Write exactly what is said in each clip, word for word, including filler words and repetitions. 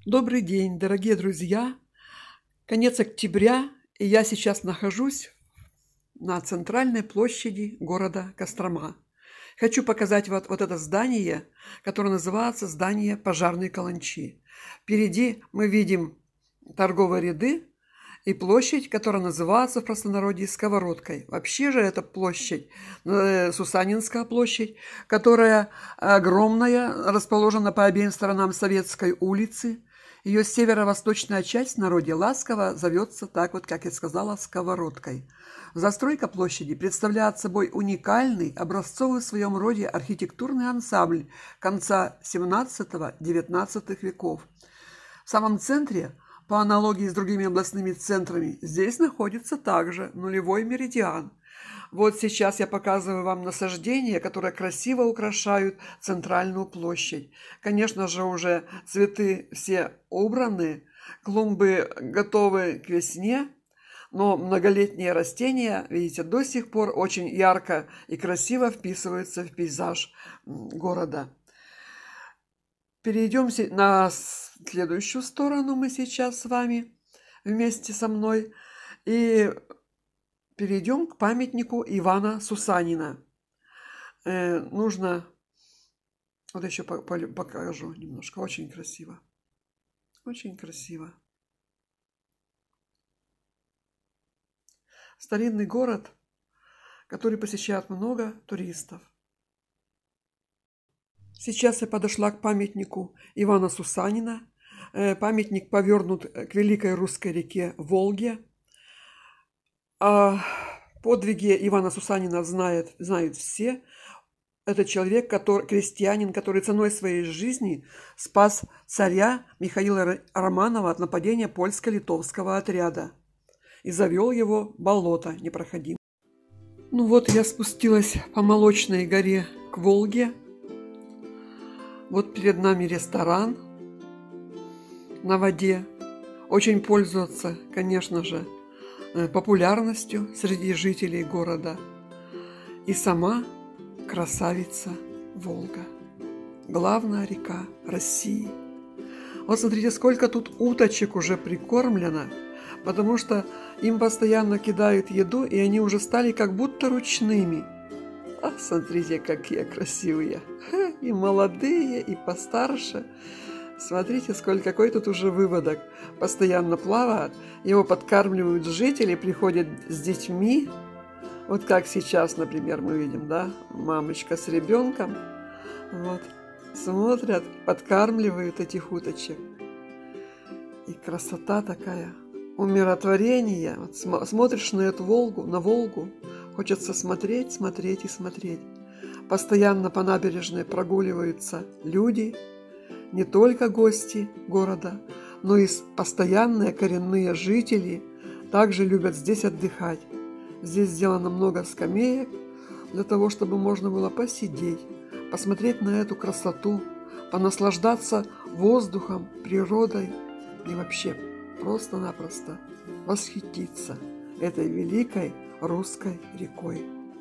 Добрый день, дорогие друзья! Конец октября, и я сейчас нахожусь на центральной площади города Кострома. Хочу показать вот, вот это здание, которое называется здание пожарной каланчи. Впереди мы видим торговые ряды и площадь, которая называется в простонародье Сковородкой. Вообще же это площадь, э, Сусанинская площадь, которая огромная, расположена по обеим сторонам Советской улицы. Ее северо-восточная часть в народе ласково зовется так вот, как я сказала, Сковородкой. Застройка площади представляет собой уникальный, образцовый в своем роде архитектурный ансамбль конца семнадцатого-девятнадцатого веков. В самом центре, по аналогии с другими областными центрами, здесь находится также нулевой меридиан. Вот сейчас я показываю вам насаждения, которые красиво украшают центральную площадь. Конечно же, уже цветы все убраны, клумбы готовы к весне, но многолетние растения, видите, до сих пор очень ярко и красиво вписываются в пейзаж города. Перейдем на следующую сторону мы сейчас с вами вместе со мной и перейдем к памятнику Ивана Сусанина. Э, нужно, вот еще покажу немножко, очень красиво, очень красиво. Старинный город, который посещает много туристов. Сейчас я подошла к памятнику Ивана Сусанина. Памятник повернут к великой русской реке Волге. О подвиге Ивана Сусанина знают, знают все. Это человек, который, крестьянин, который ценой своей жизни спас царя Михаила Романова от нападения польско-литовского отряда и завел его в болото непроходимое. Ну вот я спустилась по Молочной горе к Волге. Вот перед нами ресторан на воде. Очень пользуется, конечно же, популярностью среди жителей города. И сама красавица Волга. Главная река России. Вот смотрите, сколько тут уточек уже прикормлено, потому что им постоянно кидают еду, и они уже стали как будто ручными. А смотрите, какие красивые. И молодые, и постарше. Смотрите, сколько, какой тут уже выводок. Постоянно плавает. Его подкармливают жители, приходят с детьми. Вот как сейчас, например, мы видим, да? Мамочка с ребенком. Вот. Смотрят, подкармливают этих уточек. И красота такая. Умиротворение. Вот смотришь на эту Волгу, на Волгу. Хочется смотреть, смотреть и смотреть. Постоянно по набережной прогуливаются люди. Не только гости города, но и постоянные коренные жители также любят здесь отдыхать. Здесь сделано много скамеек для того, чтобы можно было посидеть, посмотреть на эту красоту, понаслаждаться воздухом, природой и вообще просто-напросто восхититься этой великой русской рекой.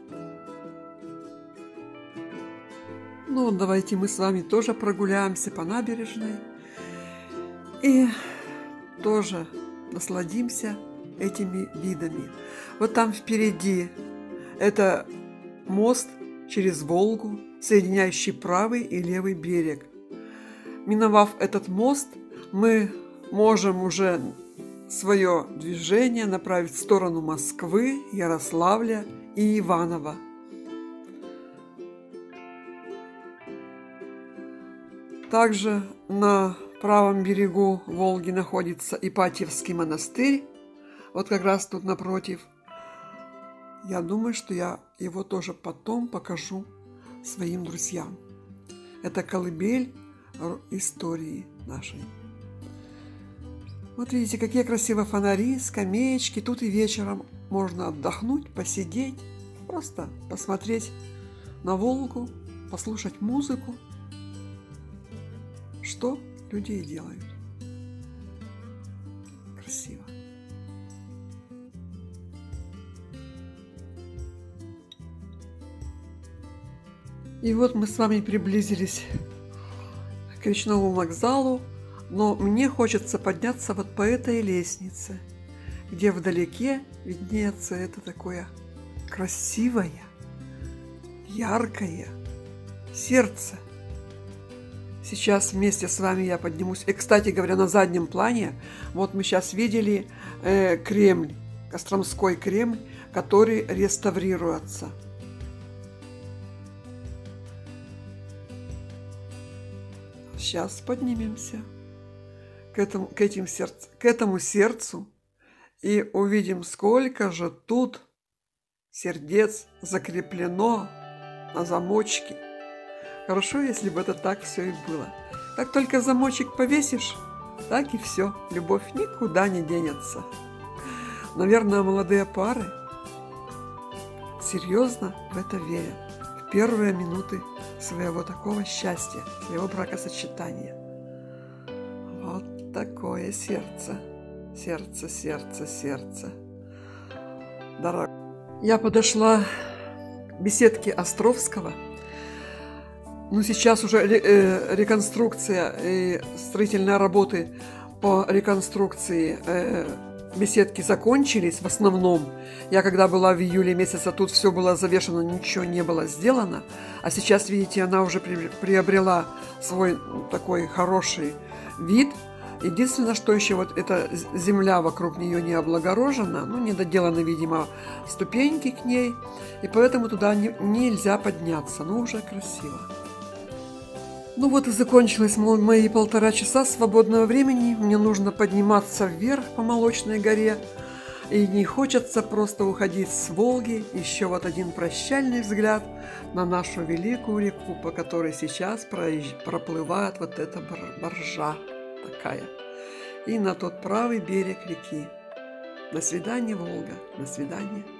Ну, давайте мы с вами тоже прогуляемся по набережной и тоже насладимся этими видами. Вот там впереди это мост через Волгу, соединяющий правый и левый берег. Миновав этот мост, мы можем уже свое движение направить в сторону Москвы, Ярославля и Иваново. Также на правом берегу Волги находится Ипатьевский монастырь. Вот как раз тут напротив. Я думаю, что я его тоже потом покажу своим друзьям. Это колыбель истории нашей. Вот видите, какие красивые фонари, скамеечки. Тут и вечером можно отдохнуть, посидеть, просто посмотреть на Волгу, послушать музыку. Что люди и делают. Красиво. И вот мы с вами приблизились к речному вокзалу. Но мне хочется подняться вот по этой лестнице, где вдалеке виднеется это такое красивое, яркое сердце. Сейчас вместе с вами я поднимусь. И, кстати говоря, на заднем плане, вот мы сейчас видели э, Кремль, Костромской Кремль, который реставрируется. Сейчас поднимемся к этому, к этим сердцу, к этому сердцу и увидим, сколько же тут сердец закреплено на замочке. Хорошо, если бы это так все и было. Как только замочек повесишь, так и все. Любовь никуда не денется. Наверное, молодые пары серьезно в это верят. В первые минуты своего такого счастья, своего бракосочетания. Вот такое сердце. Сердце, сердце, сердце. Дорогой. Я подошла к беседке Островского. Ну, сейчас уже реконструкция и строительные работы по реконструкции беседки закончились в основном. Я когда была в июле месяце, тут все было завешено, ничего не было сделано. А сейчас, видите, она уже приобрела свой такой хороший вид. Единственное, что еще вот эта земля вокруг нее не облагорожена, ну, не доделаны, видимо, ступеньки к ней, и поэтому туда не, нельзя подняться, но уже красиво. Ну вот и закончилось мои полтора часа свободного времени. Мне нужно подниматься вверх по Молочной горе. И не хочется просто уходить с Волги. Еще вот один прощальный взгляд на нашу великую реку, по которой сейчас проплывает вот эта баржа такая. И на тот правый берег реки. До свидания, Волга. До свидания.